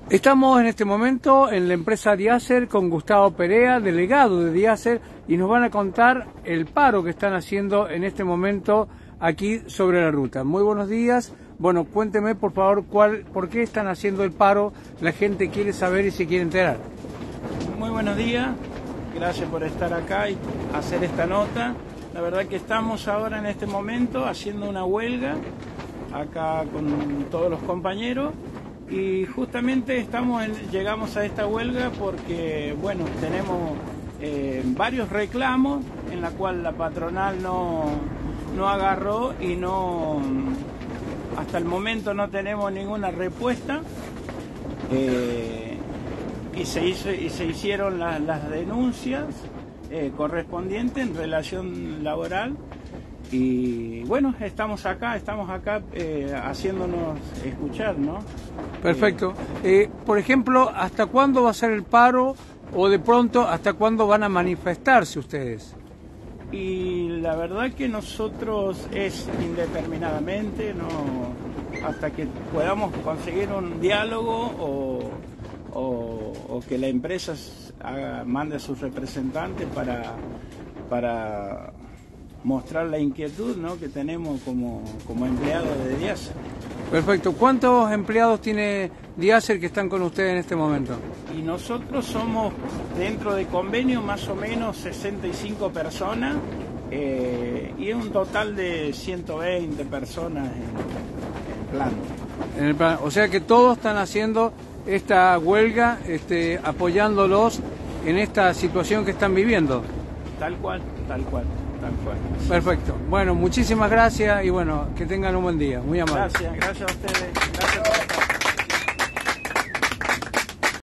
Estamos en este momento en la empresa Diacer con Gustavo Perea, delegado de Diacer, y nos van a contar el paro que están haciendo en este momento aquí sobre la ruta. Muy buenos días. Bueno, cuénteme por favor por qué están haciendo el paro. La gente quiere saber y se quiere enterar. Muy buenos días. Gracias por estar acá y hacer esta nota. La verdad que estamos ahora en este momento haciendo una huelga acá con todos los compañeros. Y justamente llegamos a esta huelga porque, bueno, tenemos varios reclamos en la cual la patronal no agarró y hasta el momento no tenemos ninguna respuesta. Y se hicieron las denuncias correspondientes en relación laboral. Y bueno, estamos acá haciéndonos escuchar, ¿no? Perfecto. Por ejemplo, ¿hasta cuándo va a ser el paro o de pronto hasta cuándo van a manifestarse ustedes? Y la verdad que nosotros es indeterminadamente, no, hasta que podamos conseguir un diálogo o que la empresa mande a sus representantes para mostrar la inquietud, ¿no?, que tenemos como empleados de Diacer. Perfecto. ¿Cuántos empleados tiene Diacer que están con ustedes en este momento? Y nosotros somos, dentro de convenio, más o menos 65 personas y un total de 120 personas en el planta. O sea que todos están haciendo esta huelga, apoyándolos en esta situación que están viviendo. Tal cual. Perfecto. Bueno, muchísimas gracias y bueno, que tengan un buen día. Muy amable. Gracias a ustedes. Gracias.